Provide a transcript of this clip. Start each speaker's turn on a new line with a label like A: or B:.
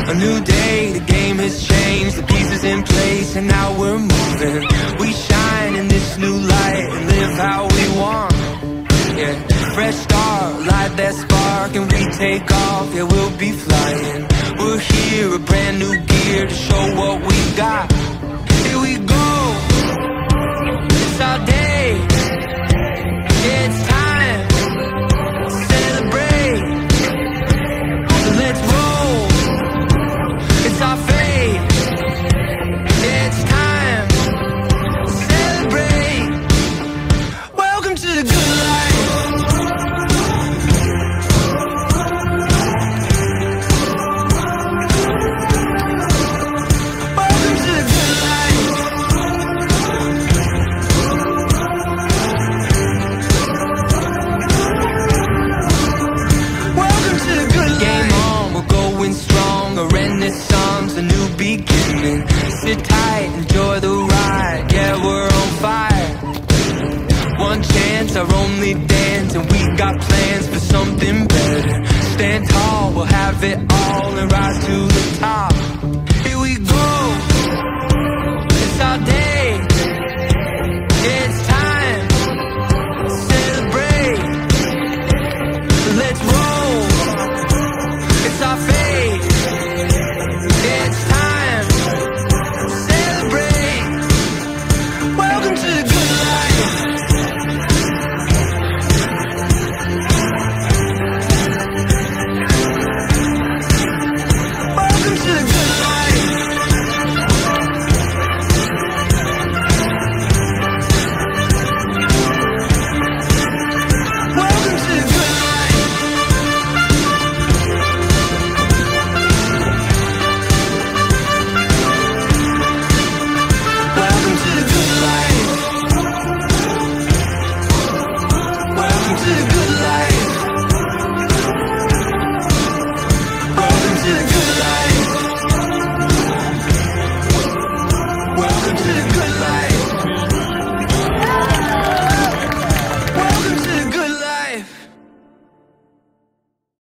A: A new day, the game has changed, the pieces in place, and now we're moving. We shine in this new light and live how we want. Yeah, fresh start, light that spark, and we take off. Yeah, we'll be flying. We're here, a brand new gear to show what we got. Here we go. It's our day. Yeah, it's time to celebrate. So let's roll. It's our fate. Yeah, it's time to celebrate. Welcome to the good life. Welcome to the good life. Welcome to the good life. Game on, we're going strong. A renaissance, a new beginning. Sit tight, enjoy the ride. Yeah, we're on fire. One chance, our only dance, and we got plans for something better. Stand tall, we'll have it all and rise to the top. Here we go.